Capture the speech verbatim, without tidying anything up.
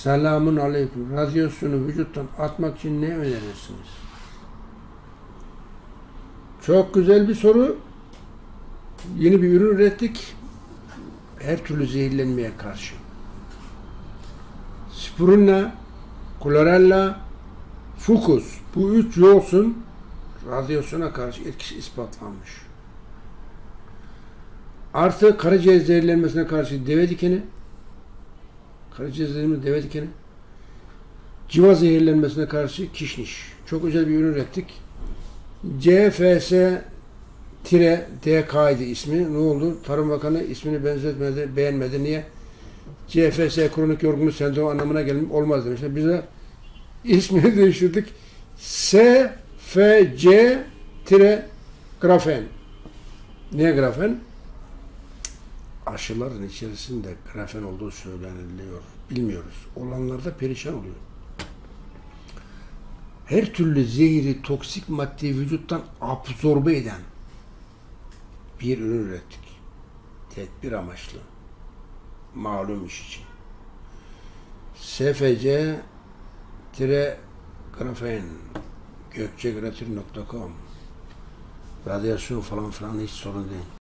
Selamun aleyküm. Radyasyonu vücuttan atmak için ne önerirsiniz? Çok güzel bir soru. Yeni bir ürün ürettik. Her türlü zehirlenmeye karşı. Spirulina, Chlorella, Fucus. Bu üç yoğursun radyasyona karşı etkisi ispatlanmış. Artı karaciğer zehirlenmesine karşı deve dikeni, karaciğer zehirlenmesine deve dikeni, civa zehirlenmesine karşı kişniş. Çok özel bir ürün ürettik. C F S D K idi ismi. Ne oldu? Tarım Bakanı ismini benzetmedi, beğenmedi. Niye? C F S kronik yorgunluk sendromu anlamına gelmiş olmaz demişler. Biz de ismini değiştirdik. S F C grafen. Niye grafen? Aşıların içerisinde grafen olduğu söyleniliyor. Bilmiyoruz. Olanlarda perişan oluyor. Her türlü zehri, toksik maddeyi vücuttan absorbe eden bir ürün ürettik. Tedbir amaçlı. Malum iş için. S F C grafen gökçegratür nokta com Radyasyon falan filan hiç sorun değil.